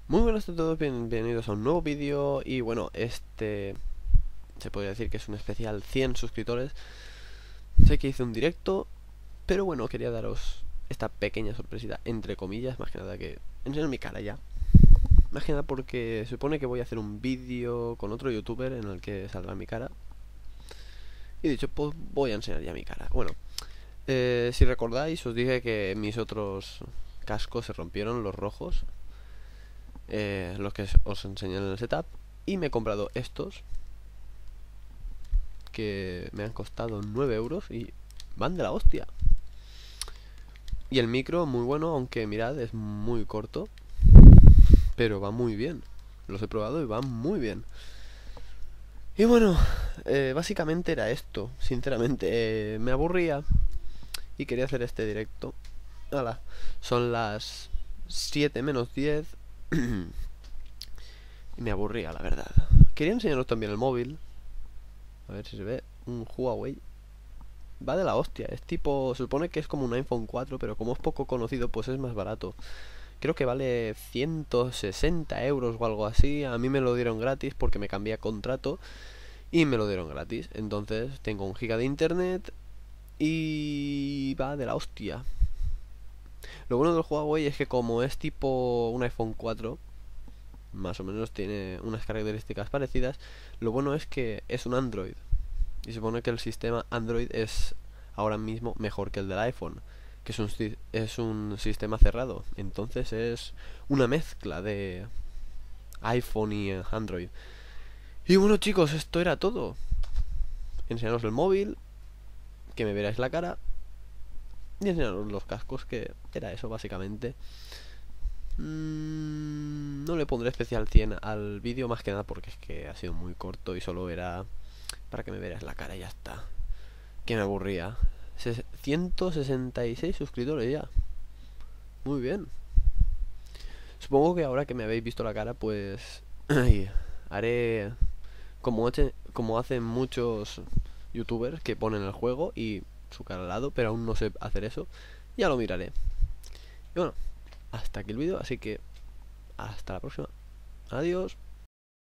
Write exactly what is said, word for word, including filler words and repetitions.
Muy buenas a todos, bienvenidos a un nuevo vídeo. Y bueno, este se podría decir que es un especial cien suscriptores. Sé que hice un directo, pero bueno, quería daros esta pequeña sorpresita, entre comillas, más que nada que enseñar mi cara ya. Más que nada porque se supone que voy a hacer un vídeo con otro youtuber en el que saldrá mi cara. Y dicho, pues voy a enseñar ya mi cara. Bueno, eh, si recordáis, os dije que mis otros cascos se rompieron, los rojos, eh, los que os enseñé en el setup. Y me he comprado estos, que me han costado nueve euros y van de la hostia. Y el micro muy bueno, aunque mirad, es muy corto, pero va muy bien. Los he probado y van muy bien. Y bueno, eh, básicamente era esto, sinceramente. Eh, me aburría y quería hacer este directo. Hala, son las siete menos diez y me aburría, la verdad. Quería enseñaros también el móvil. A ver si se ve. Un Huawei. Va de la hostia, es tipo, se supone que es como un iPhone cuatro, pero como es poco conocido, pues es más barato. Creo que vale ciento sesenta euros o algo así. A mí me lo dieron gratis porque me cambié a contrato y me lo dieron gratis. Entonces tengo un giga de internet y va de la hostia. Lo bueno del Huawei es que como es tipo un iPhone cuatro, más o menos tiene unas características parecidas. Lo bueno es que es un Android. Y se supone que el sistema Android es ahora mismo mejor que el del iPhone, que es un, es un sistema cerrado. Entonces es una mezcla de iPhone y Android. Y bueno, chicos, esto era todo. Enseñaros el móvil, que me veráis la cara, y enseñaros los cascos, que era eso básicamente. Mm, no le pondré especial cien al vídeo, más que nada porque es que ha sido muy corto y solo era para que me veráis la cara y ya está. Que me aburría. ciento sesenta y seis suscriptores ya. Muy bien. Supongo que ahora que me habéis visto la cara, pues ay, haré como, hace, como hacen muchos youtubers que ponen el juego y su cara al lado, pero aún no sé hacer eso. Ya lo miraré. Y bueno, hasta aquí el vídeo, así que hasta la próxima. Adiós.